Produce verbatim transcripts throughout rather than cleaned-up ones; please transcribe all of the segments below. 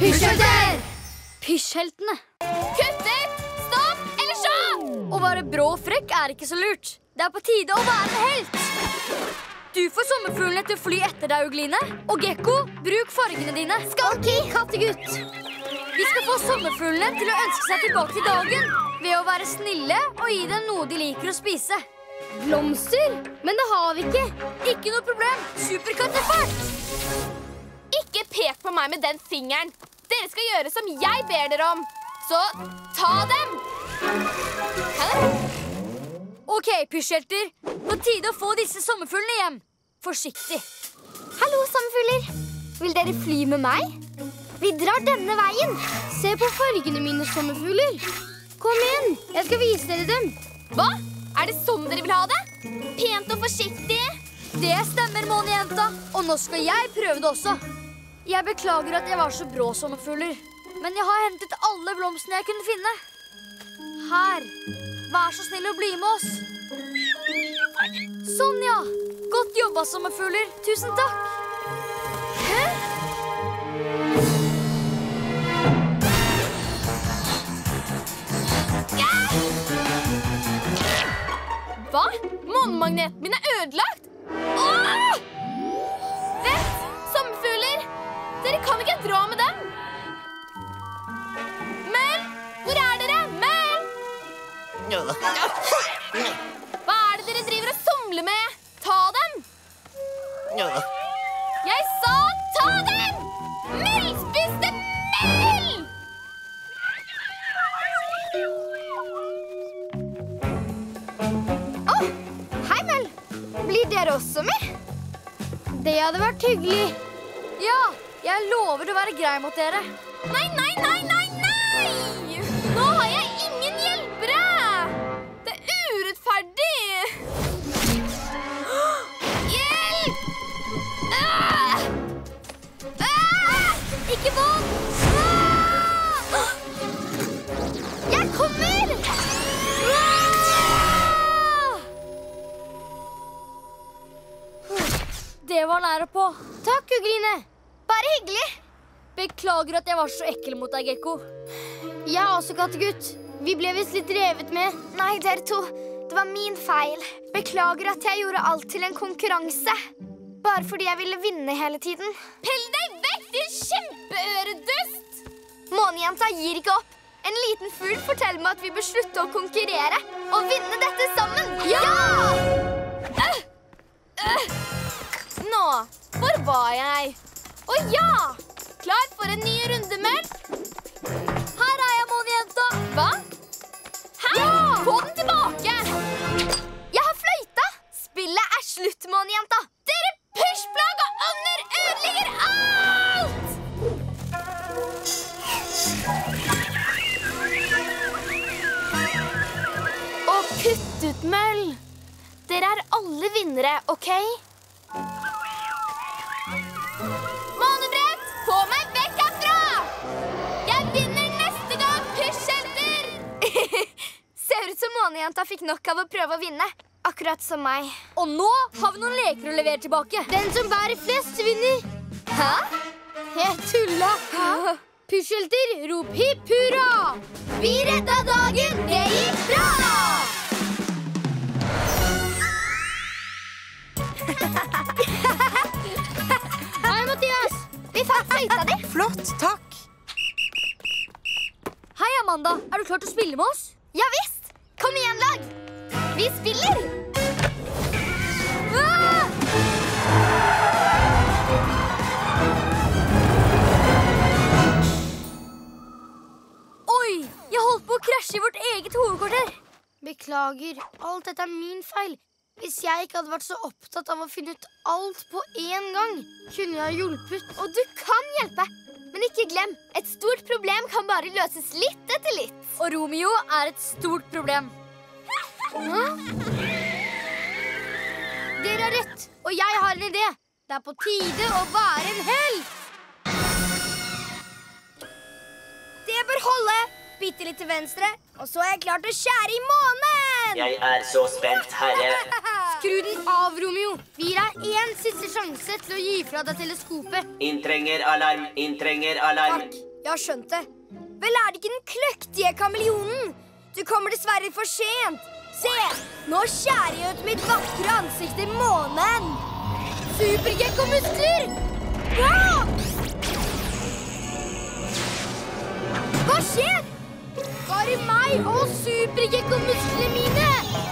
Pysjhelter! Pysjheltene. Kutter! Stopp! Eller så! Å være brå og frekk er ikke så lurt. Det er på tide å være en helt. Du får sommerfuglene til å fly etter deg, Ugline. Og Gekko, bruk fargene dine. Skalky, kattegutt. Vi skal få sommerfuglene til å ønske seg tilbake til dagen ved å være snille og gi dem noe de liker å spise. Blomster? Men det har vi ikke. Ikke noe problem. Superkattefart! Ikke pek på meg med den fingeren. Dere skal gjøre som jeg ber dere om. Så ta dem! Hæ? Ok, Pysjhelter. På tide å få disse sommerfuglene hjem. Forsiktig. Hallo, sommerfugler. Vil dere fly med meg? Vi drar denne veien. Se på fargene mine, sommerfugler. Kom igjen, jeg skal vise dere dem. Hva? Er det sånn dere vil ha det? Pent og forsiktig? Det stemmer, månejenta. Og nå skal jeg prøve det også. Jeg beklager at jeg var så brå, sommerfugler. Men jeg har hentet alle blomstene jeg kunne finne. Her. Vær så snill å bli med oss. Sånn, ja. Godt jobba, sommerfugler. Tusen takk. Hæ? Hva? Månemagneten min er ødelagt! Åh! Vent! Sommerfugler! Dere kan ikke dra med dem! Mel! Hvor er dere? Mel! Hva er det dere driver og somler med? Ta dem! Jeg sa ta dem! Mel! Spiste Mel! Blir dere også med? Det hadde vært hyggelig. Ja, jeg lover å være grei mot dere. Nei, nei, nei, nei, nei! Nå har jeg ingen hjelpere! Det er urettferdig! Hjelp! Ah! Ah! Ikke vold! Ah! Jeg kommer! Det var nære på. Takk, Ugline. Bare hyggelig. Beklager at jeg var så ekkel mot deg, Gekko. Jeg er også kattegutt. Vi ble visst litt revet med. Nei, dere to. Det var min feil. Beklager at jeg gjorde alt til en konkurranse. Bare fordi jeg ville vinne hele tiden. Pell deg vekk, din kjempeøredust! Månejenta gir ikke opp. En liten fugl forteller meg at vi bør slutte å konkurrere og vinne dette sammen. Ja! Uh, uh. Nå, hvor var jeg? Å ja! Klar for en ny runde, Mel? Her er jeg, månejenta. Hva? Hæ? Ja! Få den tilbake! Jeg har fløyta! Spillet er slutt, månejenta. Dere pysjplag og ånder ødelegger alt! Og kutt ut, Mel. Dere er alle vinnere, ok? Månebrett, få meg vekk herfra! Jeg vinner neste gang, Pysjhelter! Ser ut som månejenta fikk nok av å prøve å vinne. Akkurat som meg. Og nå har vi noen leker å levere tilbake. Den som bærer flest vinner. Hæ? Jeg tulla. Hæ? Pysjhelter, rop hipp hurra! Vi redda dagen, det gikk bra! Hei, Mathias. Vi fant fløyta di. Flott, takk. Hei, Amanda. Er du klar til å spille med oss? Ja visst. Kom igjen, lag. Vi spiller. Ah! Oi, jeg holdt på å krasje i vårt eget hovedkvarter. Beklager, alt dette er min feil. Hvis jeg ikke hadde vært så opptatt av å finne ut alt på en gang, kunne jeg hjulpet. Og du kan hjelpe, men ikke glem, et stort problem kan bare løses litt etter litt. Og Romeo er et stort problem. Hæ? Dere har rett, og jeg har en idé. Det er på tide å være en helt. Det bør holde. Bitte litt til venstre, og så er jeg klar til å skjære i månen! Jeg er så spent, herre. Skru den av, Romeo. Vi gir deg en siste sjanse til å gi fra deg teleskopet. Inntrenger alarm, inntrenger alarm. Takk. Jeg har skjønt det. Vel er det ikke den kløktige kameleonen? Du kommer dessverre for sent. Se, nå skjærer jeg ut mitt vakre ansikt i månen. Supergekko-muskler! Wow! Hva skjer? Bare meg og supergekko-musklene mine.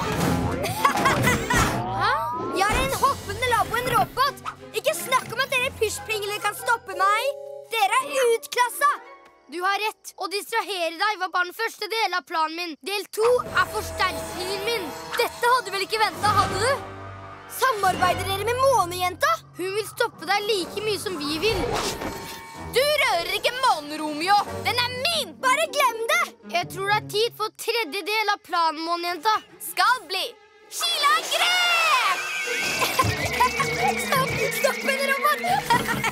Hæ? Jeg er en hoppende lab og en robot. Ikke snakk om at dere pysjpingler kan stoppe meg. Dere er utklassa. Du har rett. Å distrahere deg var bare den første del av planen min. Del to er forsterkningen min. Dette hadde du vel ikke ventet, hadde du? Samarbeider dere med månejenta? Hun vil stoppe deg like mye som vi vil. Du rører ikke månen, Romeo. Den er min! Bare glem det! Jeg tror det er tid for tredje del av planen, månejenta. Skal bli kilangrep! Stopp! Stopp, en robot!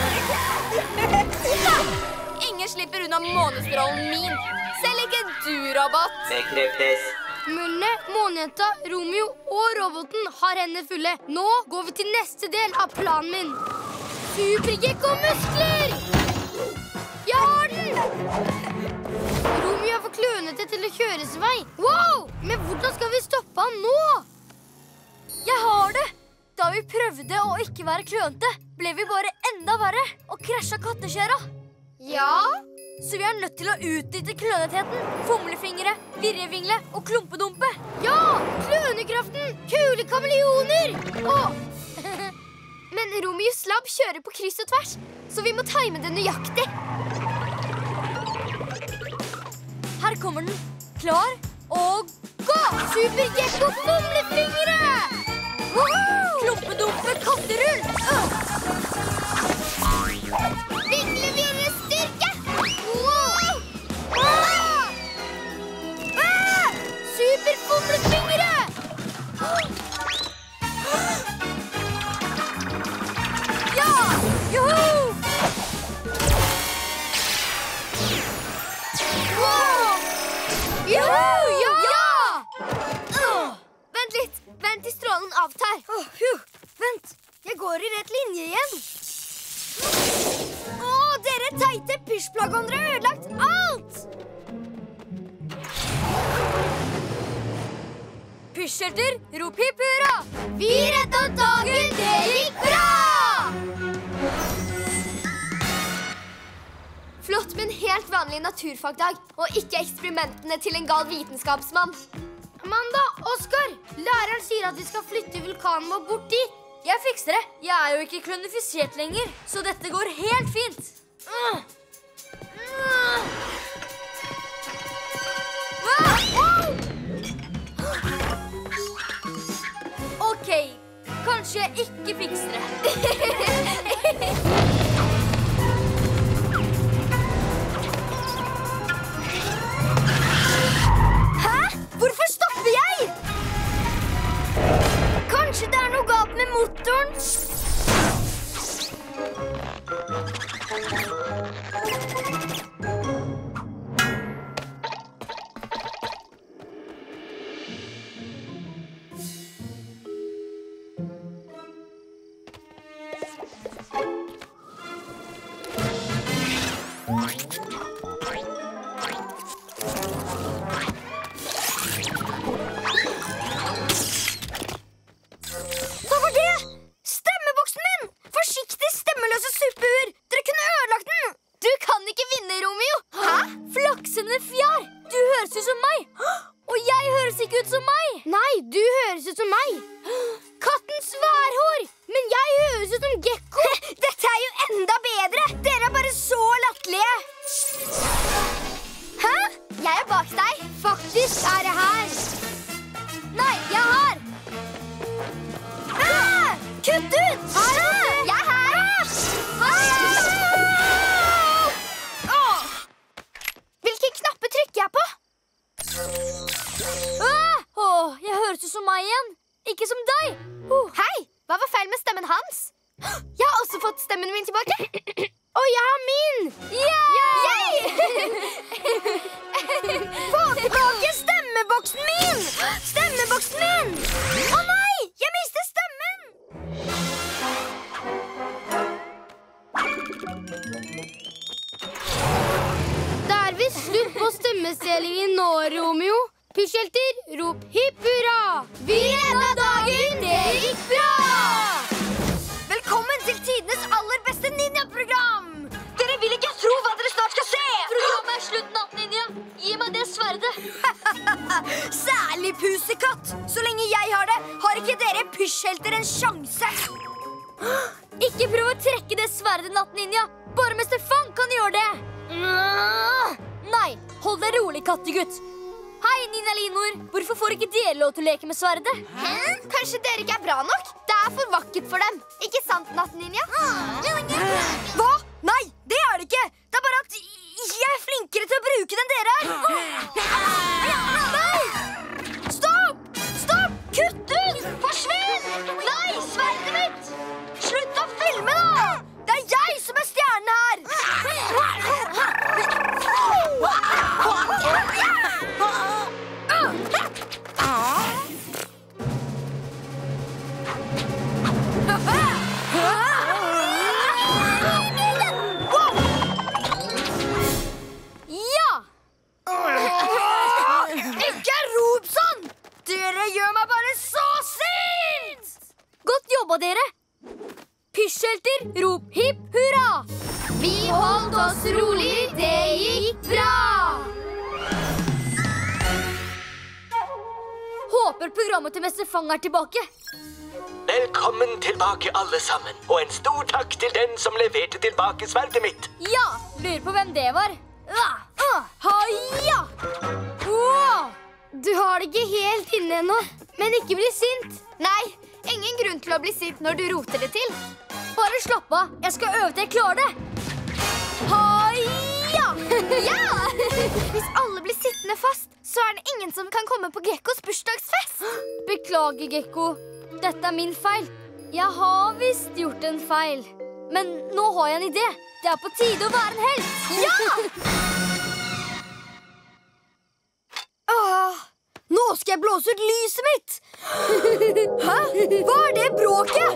Ingen slipper unna månestrålen min. Selv ikke du, robot. Bekreftes. Mullene, månejenta, Romeo og roboten har hendene fulle. Nå går vi til neste del av planen min. Supergekko-muskler! Jeg har den! Romeo er for klønete til å kjøre sin vei. Wow! Men hvordan skal vi stoppe han nå? Jeg har det! Da vi prøvde å ikke være klønete, ble vi bare enda verre og krasja katteskjæra. Ja? Så vi er nødt til å utnytte klønetheten, fomlefingre, virrevingle og klumpedumpe. Ja! Klønekraften! Kule kameleoner! Åh! Men Romeos lab kjører på kryss og tvers, så vi må time det nøyaktig. Her kommer den. Klar og gå! Supergekko-fomlefingre! Klumpedumpe katterull! Vingle-virre styrke! Wow! Ah! Ah! Superfomlefingre! Ja! Joho! Wow! Joho! Ja! Ja! Vent litt. Vent til strålen avtar. Åh, phew. Vent, jeg går i rett linje igjen. Åh, dere teite pysjplaggåndere har ødelagt alt! Pysjhelter, rop hipp hurra! Vi reddet dagen, det gikk bra! Flott med en helt vanlig naturfagdag, og ikke eksperimentene til en gal vitenskapsmann. Amanda, Oskar, læreren sier at vi skal flytte vulkanen vår bort dit. Jeg fikser det. Jeg er jo ikke klonifisert lenger, så dette går helt fint. Uh. Uh. Ok, kanskje jeg ikke fikser det. Hæ? Hvorfor stopper jeg? Kanskje det er noe galt med motoren? Hva var det? Stemmeboksen min! Forsiktig, stemmeløse suppeur! Dere kunne ødelagt den! Du kan ikke vinne, Romeo. Hæ? Flaksende fjær! Du høres ut som meg! Og jeg høres ikke ut som meg! Nei, du høres ut som meg. Kattens værhår! Men jeg høres ut som gekko. Dette er jo enda bedre! Dere er bare så latterlige. Hæ? Jeg er bak deg. Faktisk er jeg her. Nei, jeg er her! Ah! Kutt ut! Her er jeg! Jeg er her. Åh! Hvilke knapper trykker jeg på? Ah! Åh, jeg høres ut som meg igjen. Ikke som deg. Uh. Hei, hva var feil med stemmen hans? Jeg har også fått stemmen min tilbake. Og jeg har min! Yeah! Få tilbake stemmeboksen! vi slutt på stemmestjelingen nå, Romeo. Pysjhelter, rop hipp hurra! Vi redda dagen, det gikk bra! Velkommen til tidenes aller beste ninja-program! Dere vil ikke tro hva dere snart skal se! Programmet er slutt, natt-ninja. Gi meg det sverdet. Særlig pusekatt. Så lenge jeg har det, har ikke dere pysjhelter en sjanse. Ikke prøv å trekke det sverdet, natt-ninja. Bare mester Fang kan gjøre det. Nei, hold deg rolig, kattegutt. Hei, Ninja Linor. Hvorfor får ikke dere lov til å leke med sverdet? Hæ? Kanskje dere ikke er bra nok? Det er for vakkert for dem. Ikke sant, natt-ninja? Hva? Nei, det er det ikke. Det er bare at jeg er flinkere til å bruke den dere er. Nei! Stopp! Stopp! Kutt ut! Forsvinn! Nei, sverdet mitt! Slutt å filme, da! Det er jeg som er stjernen her! Ikke rop sånn! Dere gjør meg bare så sint! Godt jobba, dere! Pysjhelter, rop hipp hurra! Vi holdt oss rolig, det gikk bra! Håper programmet til Mester Fang er tilbake. Velkommen tilbake, alle sammen. Og en stor takk til den som leverte tilbake sverdet mitt. Ja, lurer på hvem det var. Ah, ah, Haia! Wow! Du har det ikke helt inne ennå, men ikke bli sint. Nei, ingen grunn til å bli sint når du roter det til. Bare slapp av. Jeg skal øve til jeg klarer det. Haia! Ja! Hvis alle blir sittende fast, så er det ingen som kan komme på Gekkos bursdagsfest. Beklager, Gekko. Dette er min feil. Jeg har visst gjort en feil. Men nå har jeg en idé. Det er på tide å være en helt. Ja! Åh, nå skal jeg blåse ut lyset mitt. Hæ? Hva er det bråket?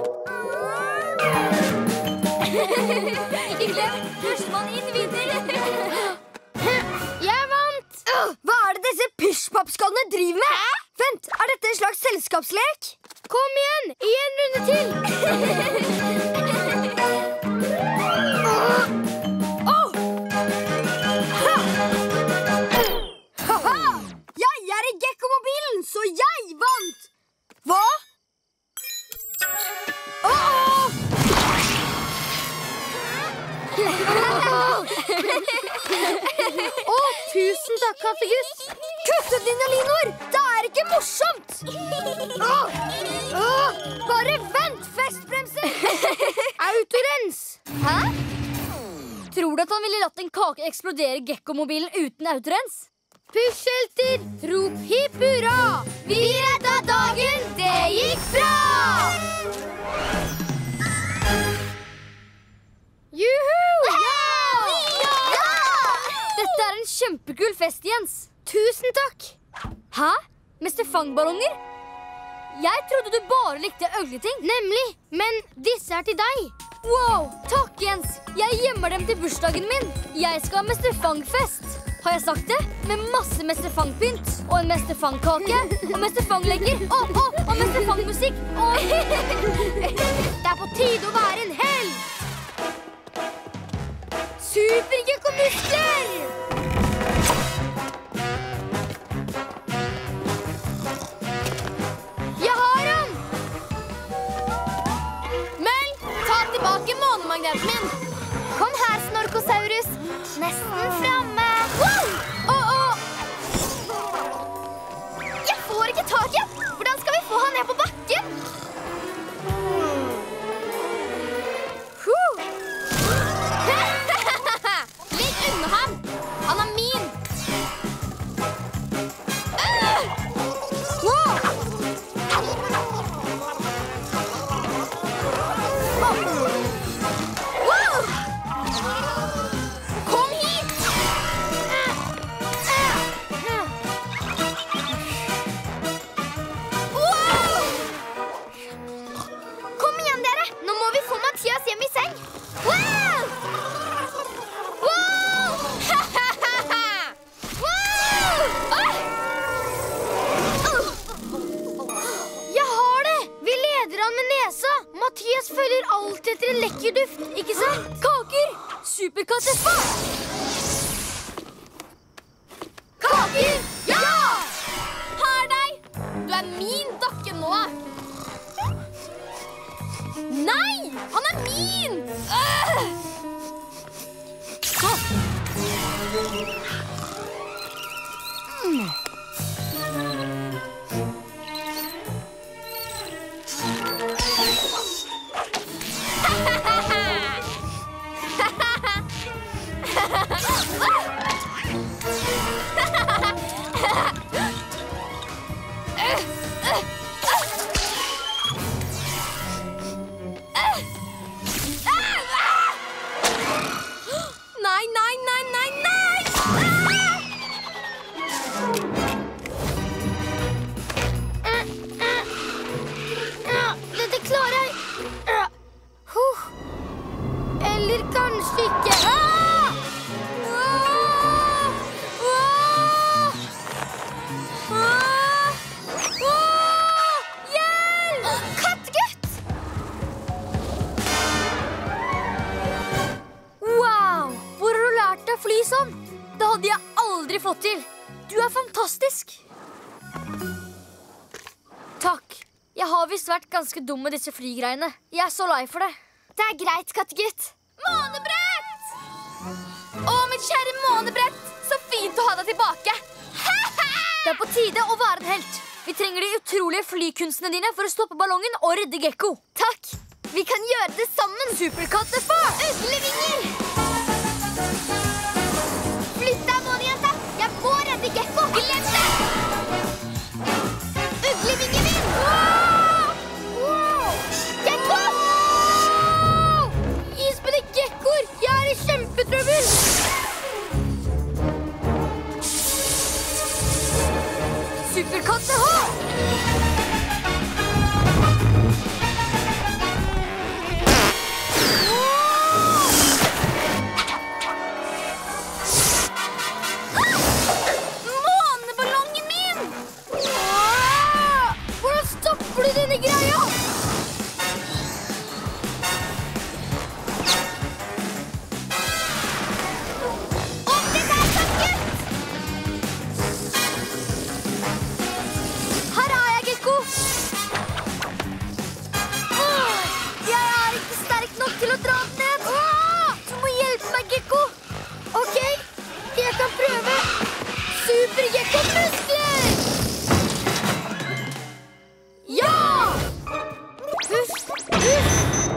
Ikke glem, førstemann inn vinner. Jeg vant! Hva er det disse pysjpappskallene driver med? Vent, er dette en slags selskapslek? Kom igjen, en runde til. Oh! Ha! Ha-ha! Jeg er i Gekko-mobilen, så jeg vant! Hva? Oh! Å, tusen takk, kattegutt. Kutt ut, Ninja Linor! Det er ikke morsomt! Åh! Åh! Bare vent, festbremser! Autorens. Hæ? Tror du at han ville latt en kake eksplodere Gekko-mobilen uten autorens? Pysjhelter, rop hipp hurra! Vi redda dagen, det gikk bra! Juhu! Dette er en kjempekul fest, Jens. Tusen takk. Hæ? Mester Fang-ballonger? Jeg trodde du bare likte øgleting. Nemlig, men disse er til deg. Wow, takk, Jens. Jeg gjemmer dem til bursdagen min. Jeg skal ha Mester Fang-fest. Har jeg sagt det? Med masse Mester Fang-pynt. Og en Mester Fang-kake. Og Mester Fang-leker. Og, og, og Mester Fang-musikk. Og... Det er på tide å være en helt. Super-Gekko-muskler! Jeg har han! Mel, ta tilbake månemagneten min. Kom her, Snorkosaurus. Nesten framme. Wow! Åh, åh. Jeg får ikke tak i ham. Hvordan skal vi få han ned på bakken? Huh. Ligg unna ham. Han er min. Wow. Kom hit. Kaker, ja! Har deg! Du er min dokke nå. Nei, han er min! Øh! Mm. Nei, nei, nei, nei, nei! Dette klarer jeg. Huh. Eller kanskje ikke. Ah! Ah! Ah! Ah! Ah! Hjelp! Kattegutt! Wow! Hvor har du lært deg å fly sånn? Det hadde jeg aldri fått til. Du er fantastisk. Takk. Jeg har visst vært ganske dum med disse flygreiene. Jeg er så lei for det. Det er greit, kattegutt. Månebrett! Å, mitt kjære månebrett! Så fint å ha deg tilbake. Det er på tide å være en helt. Vi trenger de utrolige flykunstene dine for å stoppe ballongen og redde Gekko. Takk. Vi kan gjøre det sammen. Superkattefart! Øglevinger! Flytt deg, månejenta. Jeg må redde Gekko. Glem det! Øglevingen min! Wow! Wow! Gekko! Isbende Gekkoer! Jeg er i kjempetrøbbel! Superkattefart! Måneballongen min! Ah! Hvordan stopper du denne greia? Opp til deg, kattegutt! Her er jeg, Gekko. Åh, jeg er ikke sterk nok til å dra den ned. Åh, du må hjelpe meg, Gekko. Ok, jeg kan prøve. Super-Gekko-muskler! Ja! Husk, husk.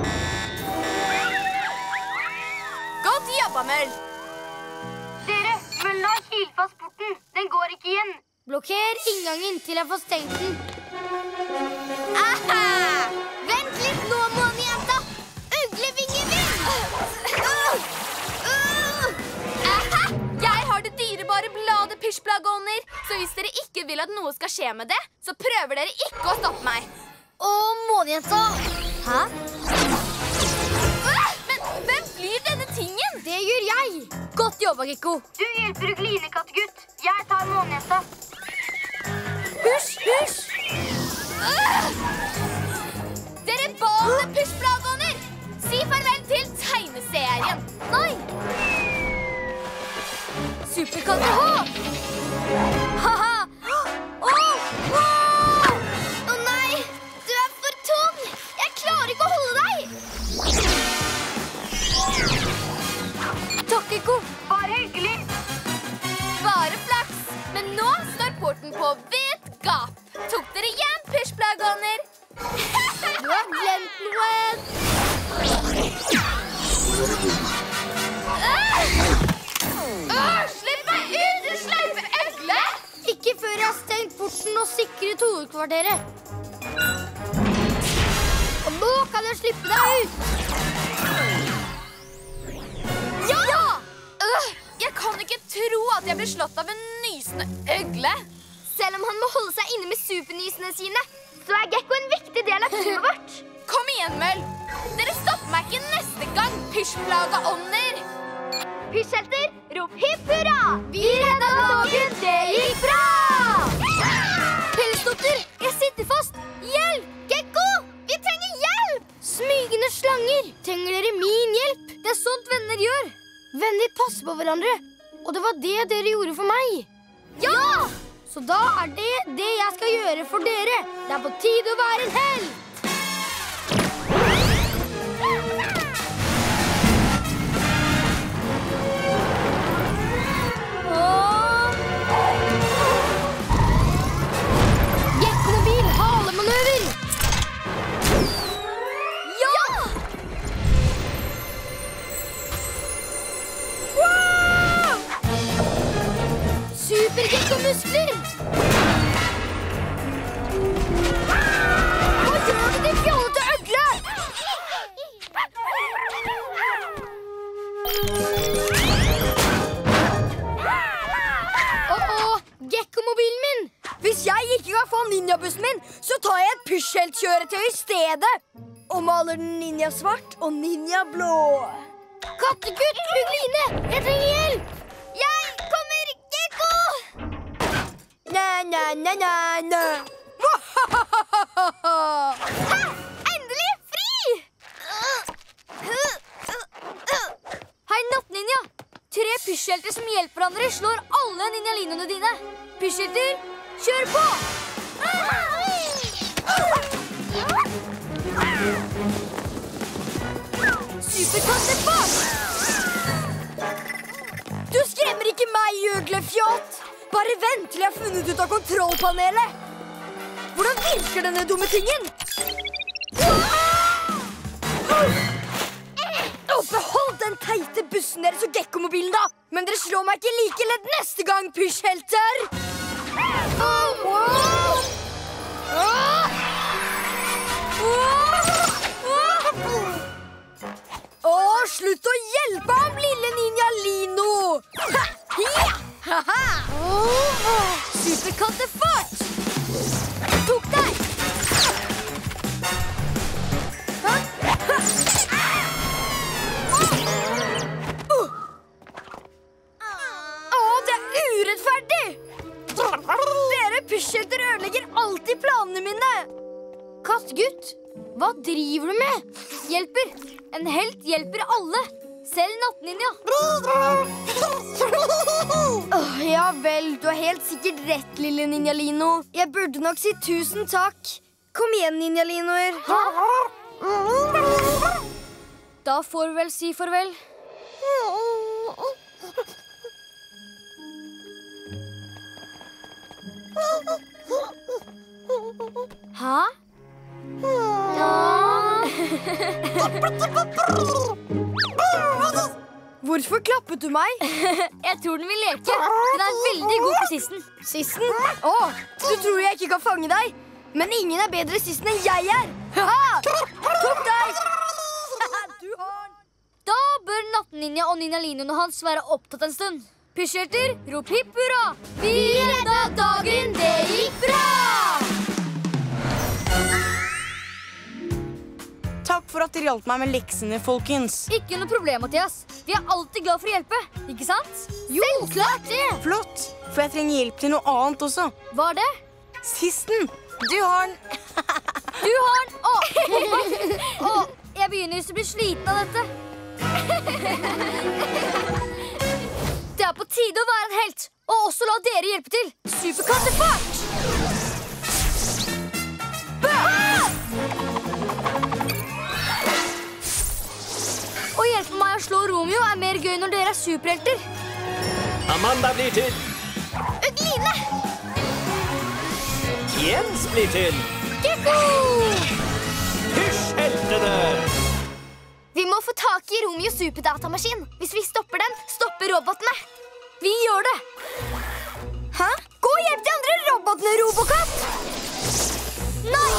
Godt jobba, Møll. Dere, møllen har kilt fast porten. Den går ikke igjen. Blokker inngangen til jeg får stengt den. Aha! Vent litt nå, månejenta. Øglevingen min! Aha! Jeg har det dyrebare bladet Pysjplagåner, så hvis dere ikke vil at noe skal skje med det, så prøver dere ikke å stoppe meg. Å, månejenta. Hæ? Ah, Men hvem flyr denne tingen? Det gjør jeg. Godt jobba, Gekko. Du hjelper Øgline, kattegutt. Jeg tar månejenta. Hysj, hysj! Ah! Dere balende Pysjplagåner! Si farvel til tegneserien. Nei! Superkattefart! Haha! Åh! Åh! Å nei, du er for tung. Jeg klarer ikke å holde deg. Takk, Gekko. Bare hyggelig. Bare flaks. Men nå står porten på vidt gap. Tok dere igjen, Pysjplagåner? Du har glemt noe. Åh, slipp meg ut, du sleipe øgle! Ikke før jeg har stengt porten og sikret hovedkvarteret. Og nå kan jeg slippe deg ut. Ja! Øh, jeg kan ikke tro at jeg blir slått av en nysende øgle. Selv om han må holde seg inne med supernysene sine, så er Gekko en viktig del av teamet vårt. Kom igjen, Møll. Dere stopper meg ikke neste gang, pysjplaga ånder. Pysjhelter, rop hipp hurra! Vi redda dagen, det gikk bra! Pelsdotter, jeg sitter fast. Hjelp! Gekko, vi trenger hjelp! Smygende slanger. Trenger dere min hjelp? Det er sånt venner gjør. venner passer på hverandre. Og det var det dere gjorde for meg. Ja! Så da er det det jeg skal gjøre for dere. Det er på tide å være en helt. Gekkomobil halemanøver. Ja! Wow! Supergekkomuskler. Hva gjør du, din fjollete øgle? Åh, gekkomobilen min. Hvis jeg ikke kan få ninjabussen min, så tar jeg et pysjheltkjøretøy i stedet. Og maler den ninja svart og ninja blå. Kattegutt, Ugline, jeg trenger hjelp. Jeg kommer, Gekko. Næ, næ, næ, næ, næ. Hæ? Endelig fri! Hei, nattninja! Tre pysjhelter som hjelper hverandre slår alle ninjalinoene dine. Pysjhelter, kjør på! Superkattefart! Du skremmer ikke meg, øglefjott. Bare vent til jeg har funnet ut av kontrollpanelet. Hvordan virker denne dumme tingen? Og behold den teite bussen deres og gekkomobilen, da. Men dere slår meg ikke like lett neste gang, pysjhelter. Å, slutt å hjelpe ham, lille ninja Lino. Superkattefart! Tok deg! Å, det er urettferdig! Dere pysjhelter ødelegger alltid planene mine. Kattegutt, hva driver du med? Hjelper. En helt hjelper alle. Selv nattninja. Åh, ja vel, du har helt sikkert rett, lille ninja Lino. Jeg burde nok si tusen takk. Kom igjen, ninja Linoer. Da får vi vel si farvel. Hæ? Hvorfor klappet du meg? Jeg tror den vil leke. Den er veldig god på sissen. Sissen? Å, du tror jeg ikke kan fange deg? Men ingen er bedre sissen enn jeg er. Haha! Tok deg! Du har den. Da bør nattninja og ninjalinoene hans være opptatt en stund. Pysjhelter, rop hipp hurra! Vi redda dagen, det gikk bra! Takk for at dere hjalp meg med leksene, folkens. Ikke noe problem, Mathias. Vi er alltid glad for å hjelpe, ikke sant? Jo, klart det! Flott, for jeg trenger hjelp til noe annet også. Hva er det? Sisten, du har den. Du har den! Å, Å, jeg begynner å bli sliten av dette. Det er på tide å være en helt, og også la dere hjelpe til. Superkattefart! Å hjelpe meg å slå Romeo er mer gøy når dere er superhelter. Amanda blir til. Ugline! Jens blir til. Gekko! Pysjheltene. Vi må få tak i Romeos superdatamaskin. Hvis vi stopper den, stopper robotene. Vi gjør det. Hæ? Gå og hjelp de andre robotene, Robokatt! Nei!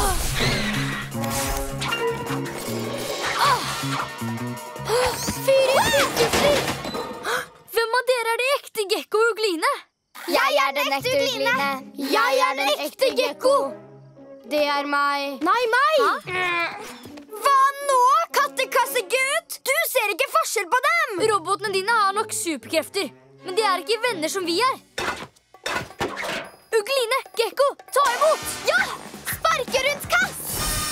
Fyr ut fyrkufler! Hvem av dere er de ekte Gekko og Ugline? Jeg er den ekte Ugline. Jeg er den ekte Gekko. Det er meg. Nei, meg! Hva nå, kattekassegutt? Du ser ikke forskjell på dem! Robotene dine har nok superkrefter, men de er ikke venner som vi er. Ugline, Gekko, ta imot! Ja! Sparke rundt kass!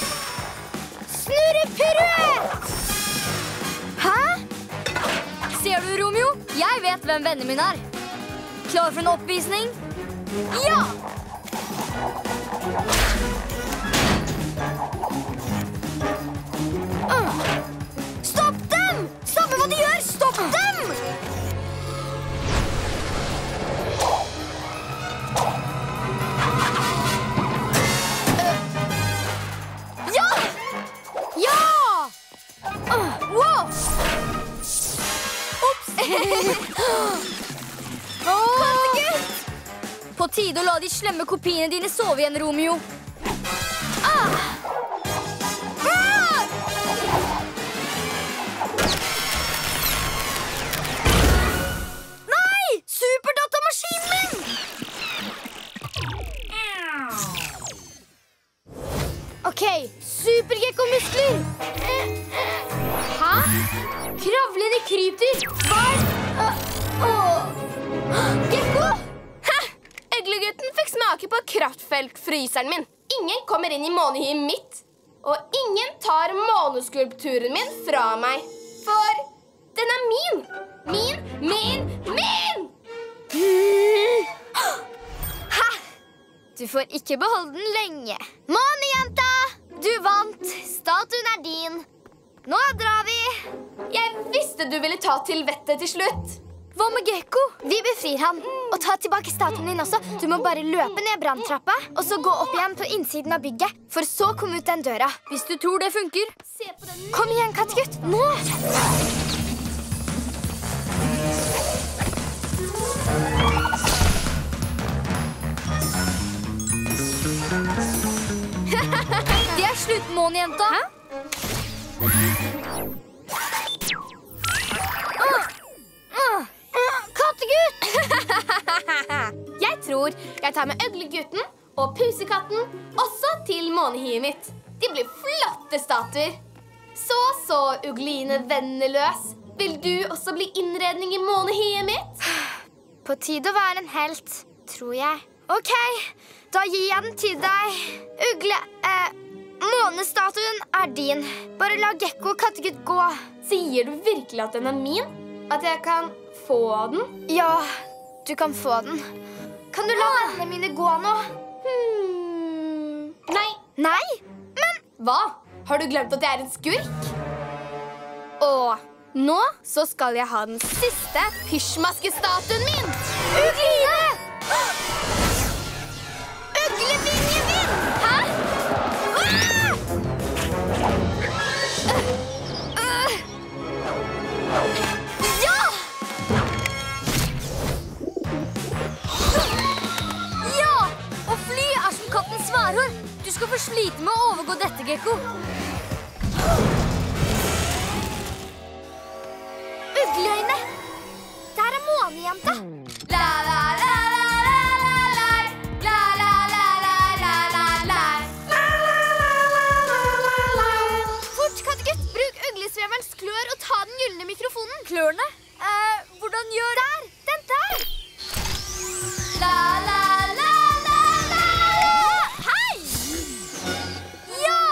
Snurre piruett! Hæ? Se Ser du, Romeo? Jeg vet hvem vennene mine er. Klar for en oppvisning? Ja! Uh. Stopp dem! Samme hva de gjør, stopp dem! Ja! Ja! Uh, wow! Ops! Kattegutt! På tide å la de slemme kopiene dine sove igjen, Romeo. Ah! Ah! Nei! Superdatamaskinen min! Ok, supergekko-muskler. Hæ? Kravlende krypdyr. Hva? Uh, oh. Gekko! Øglegutten fikk smake på kraftfeltfryseren min. Ingen kommer inn i månehyet mitt. Og ingen tar måneskulpturen min fra meg. For den er min. Min, min, min! Hæ? Du får ikke beholde den lenge. Månejenta! Du vant. Statuen er din. Nå drar vi. Jeg visste du ville ta til vettet til slutt. Hva med Gekko? Vi befrir han. Og ta tilbake statuen din også. Du må bare løpe ned branntrappa, og så gå opp igjen på innsiden av bygget, for så komme ut den døra. Hvis du tror det funker. Se på den. Kom igjen, kattegutt. Nå! Det er slutt, månejenta. Hæ? Kattegutt! Jeg tror jeg tar med øglegutten og pusekatten også til månehyet mitt. De blir flotte statuer. Så, så, Ugline venneløs. Vil du også bli innredning i månehyet mitt? På tide å være en helt, tror jeg. Ok, da gir jeg den til deg. Ugle, eh, månestatuen er din. Bare la Gekko og kattegutt gå. Sier du virkelig at den er min? At jeg kan få den? Ja, du kan få den. Kan du la vennene mine gå nå? Hmm. Nei. Nei? Hva? Har du glemt at jeg er en skurk? Og nå så skal jeg ha den siste pysjmaskestatuen min. Ugline! Uglevinjen min! Hæ? Ja! Ja! Å fly er som katten sværhår. Du skal få slite med å overgå dette, Gekko. Ugleøyne! Der er månejenta. La la la la la la la la la la la la la. Fort, kattegutt. Bruk uglesveverens klør og ta den gylne mikrofonen. Klørne? Eh, hvordan gjør... Der! Den der! La la la la la. Hei! Ja!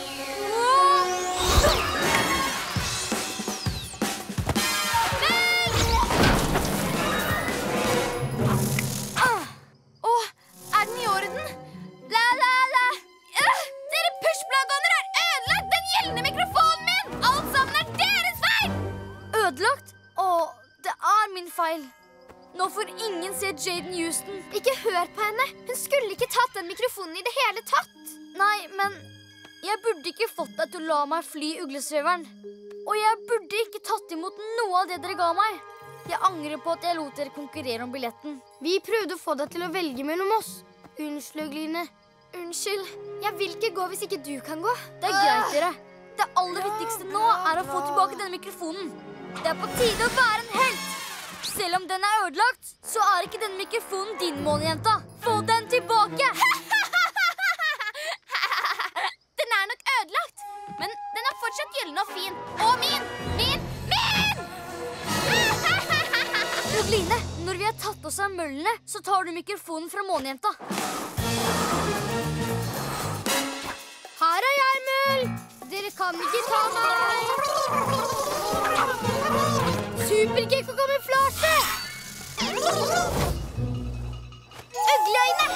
Ah. Åh, er den i orden? La la la. Øh, dere pushblaggoner har ødelagt den gjeldende mikrofonen min. Alt sammen er deres feil. Ødelagt? Å, det er min feil. Nå får ingen se Jaden Houston. Ikke hør på henne. Hun skulle ikke tatt den mikrofonen i det hele tatt. Nei, men jeg burde ikke fått deg til å la meg fly uglesveveren. Og jeg burde ikke tatt imot noe av det dere ga meg. Jeg angrer på at jeg lot dere konkurrere om billetten. Vi prøvde å få deg til å velge mellom oss. Unnskyld, Ugline. Unnskyld. Jeg vil ikke gå hvis ikke du kan gå. Det er greit, dere. Det aller viktigste nå er å få tilbake denne mikrofonen. Det er på tide å være en helt. Selv om den er ødelagt, så er ikke denne mikrofonen din, månejenta. Få den tilbake! Den er nok ødelagt, men den er fortsatt gyllen og fin. Og min, min, min! Ugline, når vi har tatt oss av møllene, så tar du mikrofonen fra månejenta. Her er jeg, Møll. Dere kan ikke ta meg. Supergekko-kamuflasje! Øgleøyne!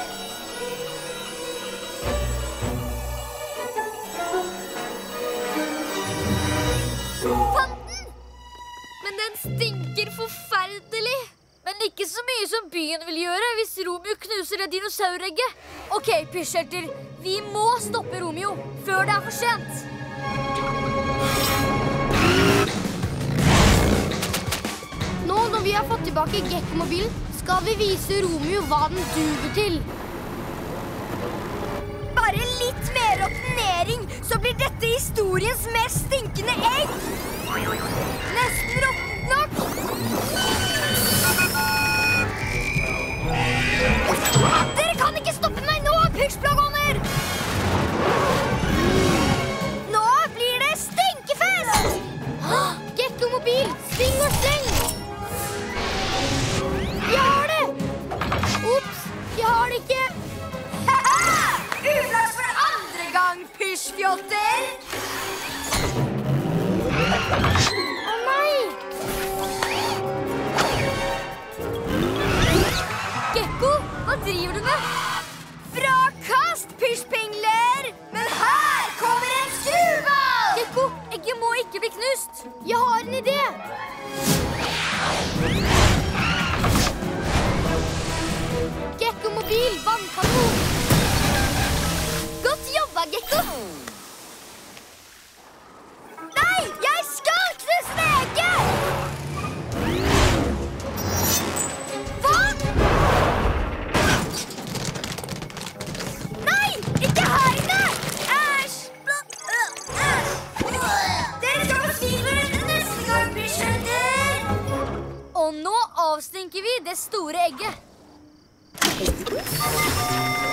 Fant den! Men den stinker forferdelig. Men ikke så mye som byen vil gjøre hvis Romeo knuser det dinosauregget. Ok, pysjhelter. Vi må stoppe Romeo før det er for sent. Nå når vi har fått tilbake Gekko-mobilen, skal vi vise Romeo hva den duger til. Bare litt mer oppnering, så blir dette historiens mest stinkende egg. Nesten råttent nok. Dere kan ikke stoppe meg nå, pysjplagoner! Nå blir det stinkefest! Gekko-mobil, sving og sleng! Jeg har det! Ops, jeg har det ikke. Uflaks for andre gang, pysjfjotter! Å nei! Gekko, hva driver du med? Frakast, pysjpingler! Men her kommer en skruball! Gekko, egget må ikke bli knust. Jeg har en idé! Gekko-mobil, vannkanon! Godt jobba, Gekko. Nei, jeg skal knuse egget! Hva? Nei, ikke her inne! Æsj! Dere skal få skrive dette neste gang, pysjhelter! Og nå avstinker vi det store egget.